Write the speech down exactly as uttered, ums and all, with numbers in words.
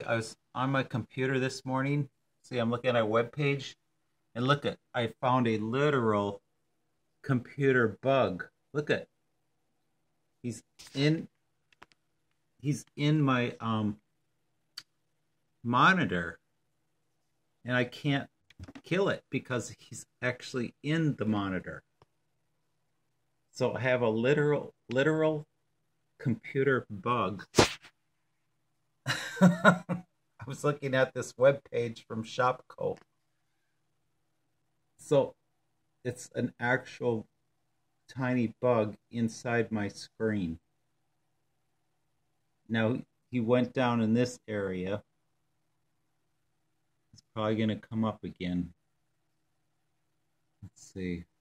I was on my computer this morning. See, I'm looking at a web page, and look at I found a literal computer bug. Look at he's in he's in my um monitor, and I can't kill it because he's actually in the monitor. So I have a literal literal computer bug. I was looking at this web page from Shopco. So it's an actual tiny bug inside my screen. Now he went down in this area. It's probably going to come up again. Let's see.